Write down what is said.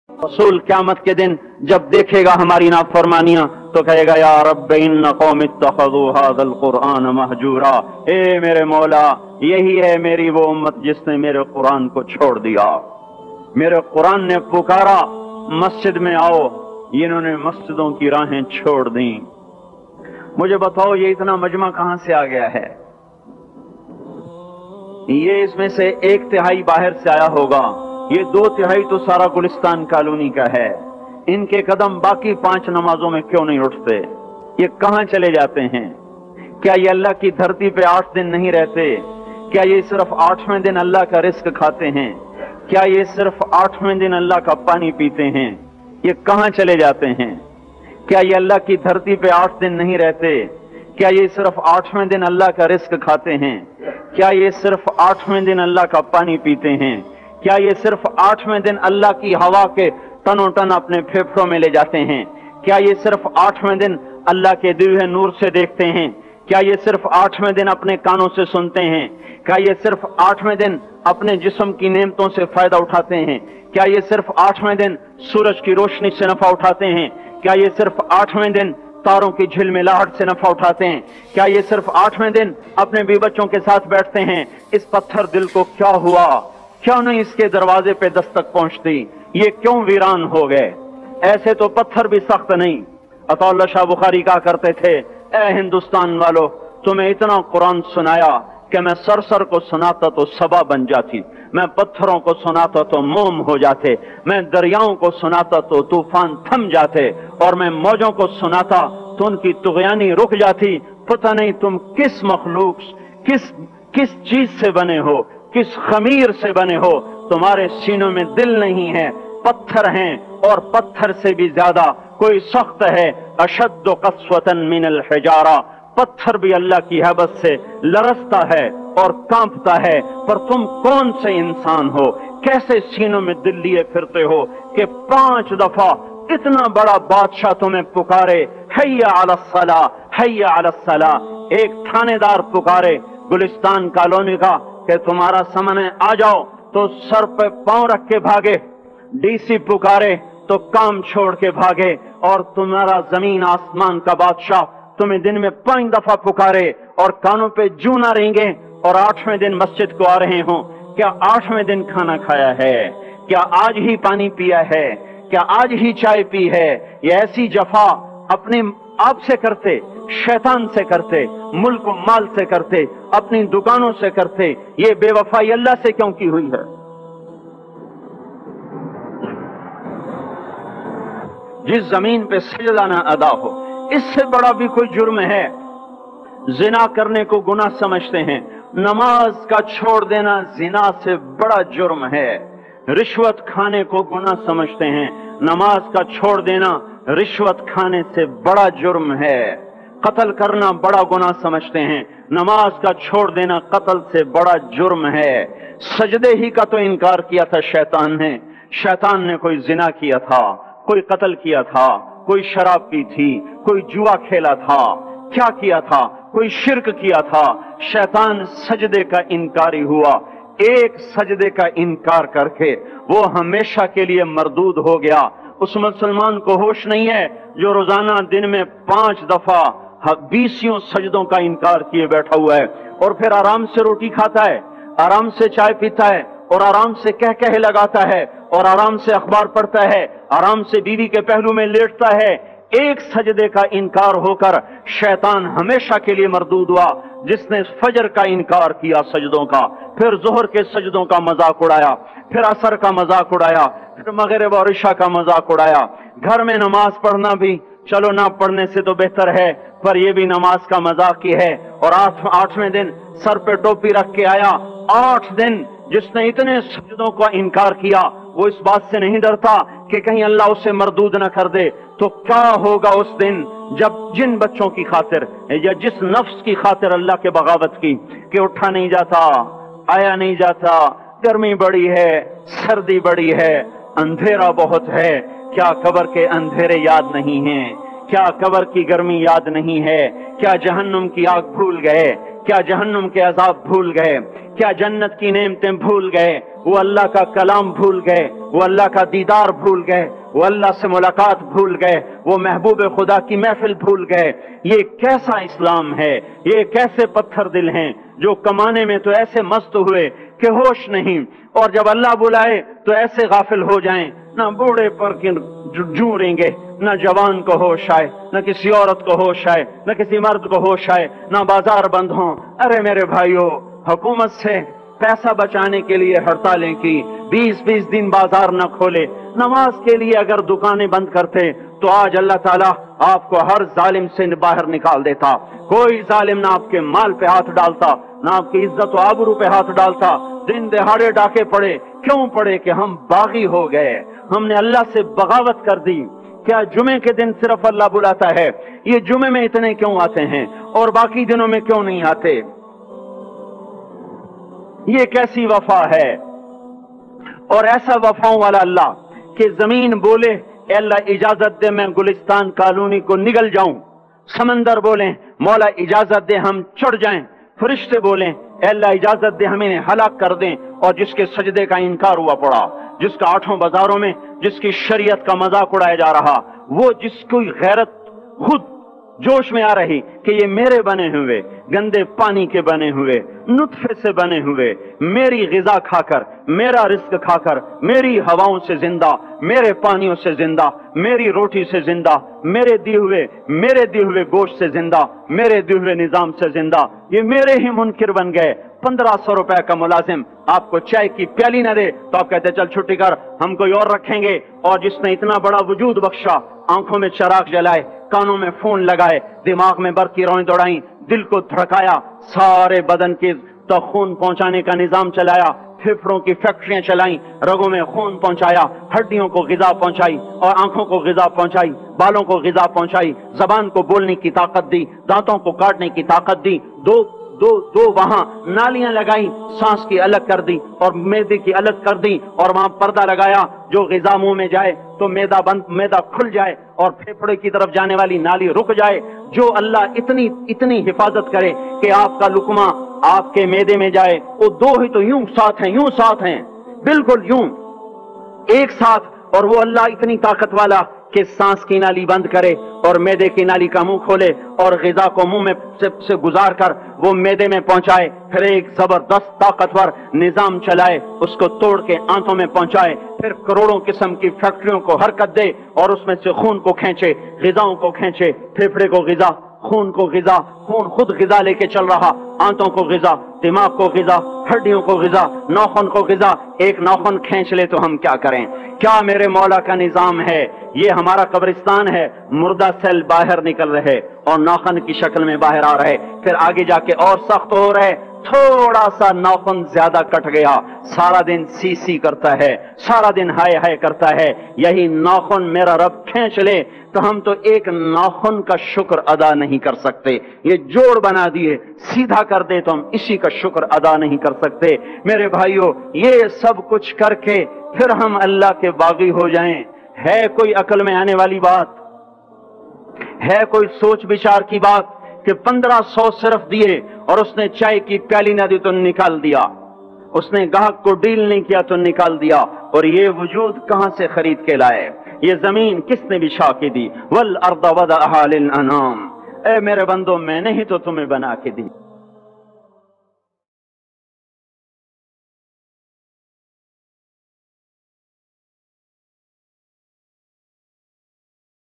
रसूल क़यामत के दिन जब देखेगा हमारी नाफरमानियां तो कहेगा या रब्ब इन्न कौम इत्तखज़ू हाज़ल कुरआन महजूरा, ए मेरे मौला यही है मेरी वो उम्मत जिसने मेरे कुरान को छोड़ दिया। मेरे कुरान ने पुकारा मस्जिद में आओ, इन्होंने मस्जिदों की राहें छोड़ दी। मुझे बताओ ये इतना मजमा कहां से आ गया है? ये इसमें से 1/3 बाहर से आया होगा, ये 2/3 तो सारा गुलिस्तान कॉलोनी का है। इनके कदम बाकी 5 नमाजों में क्यों नहीं उठते? ये कहां चले जाते हैं? क्या ये अल्लाह की धरती पे 8 दिन नहीं रहते? क्या ये सिर्फ 8वें दिन अल्लाह का रिस्क खाते हैं? क्या ये सिर्फ 8वें दिन अल्लाह का पानी पीते हैं? ये कहां चले जाते हैं? क्या ये अल्लाह की धरती पे 8 दिन नहीं रहते? क्या ये सिर्फ 8वें दिन अल्लाह का रिस्क खाते हैं? क्या ये सिर्फ 8वें दिन अल्लाह का पानी पीते हैं? क्या ये सिर्फ 8वें दिन अल्लाह की हवा के तनोतन अपने फेफड़ों में ले जाते हैं? क्या ये सिर्फ 8वें दिन अल्लाह के दिव्य नूर से देखते हैं? क्या ये सिर्फ 8वें दिन अपने कानों से सुनते हैं? क्या ये सिर्फ 8वें दिन अपने जिस्म की नेमतों से फायदा उठाते हैं? क्या ये सिर्फ 8वें दिन सूरज की रोशनी से नफा उठाते हैं? क्या ये सिर्फ 8वें दिन तारों की झिलमिलाहट से नफा उठाते हैं? क्या ये सिर्फ 8वें दिन अपने बीवी बच्चों के साथ बैठते हैं? इस पत्थर दिल को क्या हुआ? क्यों नहीं इसके दरवाजे पे दस्तक पहुंचती? ये क्यों वीरान हो गए? ऐसे तो पत्थर भी सख्त नहीं। अताउल्लाह शाह बुखारी कहा करते थे, ए हिंदुस्तान वालों, तुम्हें इतना कुरान सुनाया कि मैं सर को सुनाता तो सबा बन जाती, मैं पत्थरों को सुनाता तो मोम हो जाते, मैं दरियाओं को सुनाता तो तूफान थम जाते, और मैं मौजों को सुनाता तो उनकी तुगयानी रुक जाती। पता नहीं तुम किस मखलूक, किस चीज से बने हो, किस खमीर से बने हो। तुम्हारे सीनों में दिल नहीं है, पत्थर हैं, और पत्थर से भी ज्यादा कोई सख्त है। अशद्दु क़स्वतन मिनल हिजारा, पत्थर भी अल्लाह की हैबत से लरसता है और कांपता है। पर तुम कौन से इंसान हो, कैसे सीनों में दिल लिए फिरते हो कि 5 दफा इतना बड़ा बादशाह तुम्हें पुकारे, हैया अलस्सला, हैया अलस्सला। एक थानेदार पुकारे गुलिस्तान कॉलोनी का कि तुम्हारा समय आ जाओ, तो सर पे पांव रख के भागे। डीसी पुकारे तो काम छोड़ के भागे, और तुम्हारा जमीन आसमान का बादशाह तुम्हें दिन में 5 दफा पुकारे और कानों पे जू ना रेंगे, और 8वें दिन मस्जिद को आ रहे हो। क्या 8वें दिन खाना खाया है? क्या आज ही पानी पिया है? क्या आज ही चाय पी है? ये ऐसी जफा अपने आप से करते, शैतान से करते, मुल्क और माल से करते, अपनी दुकानों से करते। ये बेवफाई अल्लाह से क्यों की हुई है? जिस जमीन पे सजदा ना अदा हो, इससे बड़ा भी कोई जुर्म है? जिना करने को गुनाह समझते हैं, नमाज का छोड़ देना जिना से बड़ा जुर्म है। रिश्वत खाने को गुनाह समझते हैं, नमाज का छोड़ देना रिश्वत खाने से बड़ा जुर्म है। कत्ल करना बड़ा गुनाह समझते हैं, नमाज का छोड़ देना कत्ल से बड़ा जुर्म है। सजदे ही का तो इनकार किया था शैतान ने। शैतान ने कोई जिना किया था, कोई कत्ल किया था, कोई शराब पी थी, कोई जुआ खेला था, क्या किया था? कोई शिर्क किया था। शैतान सजदे का इनकारी हुआ। एक सजदे का इनकार करके वो हमेशा के लिए मरदूद हो गया। उस मुसलमान को होश नहीं है जो रोजाना दिन में 5 दफा 20 सजदों का इनकार किए बैठा हुआ है, और फिर आराम से रोटी खाता है, आराम से चाय पीता है, और आराम से कह कह लगाता है, और आराम से अखबार पढ़ता है, आराम से बीवी के पहलू में लेटता है। एक सजदे का इनकार होकर शैतान हमेशा के लिए मरदूद हुआ। जिसने फजर का इनकार किया सजदों का, फिर जोहर के सजदों का मजाक उड़ाया, फिर असर का मजाक उड़ाया, फिर मगरिब और इशा का मजाक उड़ाया। घर में नमाज पढ़ना भी चलो ना पढ़ने से तो बेहतर है, पर यह भी नमाज का मजाक ही है। और 8वें दिन सर पे टोपी रख के आया। 8 दिन जिसने इतने सजदों का इनकार किया, वो इस बात से नहीं डरता कि कहीं अल्लाह उसे मरदूद न कर दे। तो क्या होगा उस दिन जब जिन बच्चों की खातिर या जिस नफ्स की खातिर अल्लाह के बगावत की कि उठा नहीं जाता, आया नहीं जाता, गर्मी बड़ी है, सर्दी बड़ी है, अंधेरा बहुत है। क्या कब्र के अंधेरे याद नहीं हैं? क्या कब्र की गर्मी याद नहीं है? क्या जहन्नुम की आग भूल गए? کیا جہنم کے عذاب بھول گئے؟ کیا جنت کی نعمتیں بھول گئے؟ وہ اللہ کا کلام بھول گئے؟ وہ اللہ کا دیدار بھول گئے؟ وہ اللہ سے ملاقات بھول گئے؟ وہ محبوب خدا کی محفل بھول گئے؟ یہ کیسا اسلام ہے؟ یہ کیسے پتھر دل ہیں جو کمانے میں تو ایسے مست ہوئے کہ ہوش نہیں، اور جب اللہ بلائے تو ایسے غافل ہو جائیں، نہ بوڑھے پر جوریں گے، نہ جوان کو ہوش آئے، نہ کسی عورت کو ہوش آئے، نہ کسی مرد کو ہوش آئے، نہ بازار بند ہوں۔ ارے میرے بھائیو، حکومت سے پیسہ بچانے کے لیے ہڑتالیں کی، 20 دن بازار نہ کھولے، نماز کے لیے اگر دکانیں بند کرتے تو آج اللہ تعالیٰ آپ کو ہر ظالم سے باہر نکال دیتا۔ کوئی ظالم نہ آپ کے مال پہ ہاتھ ڈالتا، نہ آپ کی عزت و آبرو پہ ہاتھ ڈالتا۔ دن دہاڑے ڈاکے پڑے، کیوں پڑے؟ کہ ہم باغی ہو گئے، ہم نے اللہ سے بغاوت کر دی۔ کیا جمعے کے دن صرف اللہ بلاتا ہے؟ یہ جمعے میں اتنے کیوں آتے ہیں اور باقی دنوں میں کیوں نہیں آتے؟ یہ کیسی وفا ہے؟ اور ایسا وفاؤں والا اللہ کہ زمین بولے اے اللہ اجازت دے میں گلستان کالونی کو نگل جاؤں، سمندر بولیں مولا اجازت دے ہم چڑھ جائیں، فرشتے بولیں اے اللہ اجازت دے ہم انہیں ہلاک کر دیں، اور جس کے سجدے کا انکار ہوا پڑا، جس کا 8 بازاروں میں جس کی شریعت کا مذاق اڑایا جا رہا، وہ جس کی غیرت خود جوش میں آ رہی کہ یہ میرے بنے ہوئے گندے پانی کے بنے ہوئے نطفے سے بنے ہوئے، میری غذا کھا کر، میرا رزق کھا کر، میری ہواؤں سے زندہ، میرے پانیوں سے زندہ، میری روٹی سے زندہ، میرے دیے ہوئے گوشت سے زندہ، میرے دیے ہوئے نظام سے زندہ، یہ میرے ہی منکر بن گئے۔ 1500 روپے کا ملازم آپ کو چائے کی پیالی نہ دے تو آپ کہتے چل چھٹی کر، ہم کوئی اور رکھیں گے۔ اور جس نے اتنا بڑا وجود بخشا، آنکھوں میں چراغ جلائے، کانوں میں فون لگائے، دماغ میں برقی روئیں دوڑائیں، دل کو دھڑکایا، سارے بدن کے تک خون پہنچانے کا نظام چلایا، پھیپھڑوں کی فیکٹریاں چلائیں، رگوں میں خون پہنچایا، ہڈیوں کو غذا پہنچائی اور آنکھوں کو غذا پہنچائی، بالوں کو غذا پہنچائی، زبان کو بولنے کی طاقت دی، دانتوں کو کاٹنے کی طاقت دی، دو وہاں نالیاں لگائیں، سانس کی الگ کر دی اور معدے کی الگ کر دی، اور وہاں پردہ لگایا، جو غذا منہ میں جائے تو معدہ کھل جائے اور پھیپھڑے کی طرف جانے والی نالی رک جائے۔ جو اللہ اتنی حفاظت کرے کہ آپ کا لقمہ آپ کے معدے میں جائے، وہ دو ہی تو یوں ساتھ ہیں، بالکل یوں ایک ساتھ، اور وہ اللہ اتنی طاقت والا کہ سانس کی نالی بند کرے اور معدے کی نالی کا منہ کھولے اور غذا کو منہ میں سے گزار کر وہ معدے میں پہنچائے، پھر ایک زبردست طاقتور نظام چلائے، اس کو توڑ کے آنتوں میں پہنچائے، پھر کروڑوں قسم کی فیکٹریوں کو حرکت دے اور اس میں سے خون کو کھینچے، غذاؤں کو کھینچے، پھیپھڑے کو غذا، خون کو غذا، خون خود غذا لے کے چل رہا، آنتوں کو غذا، دماغ کو غذا، ہڈیوں کو غذا، ناخن کو غذا۔ ایک ناخن کھینچ لے تو ہم کیا کریں؟ کیا میرے مولا کا نظام ہے؟ یہ ہمارا قبرستان ہے، مردہ سیل باہر نکل رہے اور ناخن کی شکل میں باہر آ رہے، پھر آگے جا کے اور سخت ہو رہے، تھوڑا سا ناخن زیادہ کٹ گیا، سارا دن سی کرتا ہے، سارا دن ہائے کرتا ہے، یہی ناخن میرا رب کھینچ لے تو ہم تو ایک ناخن کا شکر ادا نہیں کر سکتے۔ یہ جوڑ بنا دیے، سیدھا کر دے تو ہم اسی کا شکر ادا نہیں کر سکتے۔ میرے بھائیو، یہ سب کچھ کر کے پھر ہم اللہ کے باغی ہو جائیں، ہے کوئی عقل میں آنے والی بات؟ ہے کوئی سوچ بچار کی بات کہ 1500 صرف دیے اور اس نے چائے کی پیالی نہ دی تو نکال دیا، اس نے گاہک کو ڈیل نہیں کیا تو نکال دیا، اور یہ وجود کہاں سے خرید کے لائے؟ یہ زمین کس نے بچھا کے دی؟ وَالْأَرْضَ وَضَعَهَا لِلْأَنَامِ، اے میرے بندو میں نے ہی تو تمہیں بنا کے دی۔